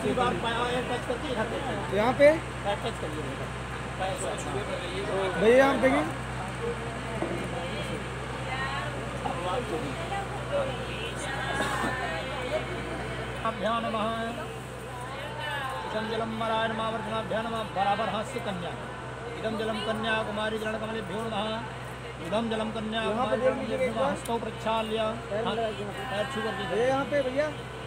यहाँ पे भैया यहाँ देखें अभ्यां नमः इदं जलं मरायणमावर्तनाभ्यां नमः बराबर हाथ से कन्या इदं जलं कन्याकुमारी चरणकमलेभ्यो नमः इदं जलं कन्याकुमारी हस्तौ प्रक्षाल्य पैर छू कर दीजिए यहाँ पे भैया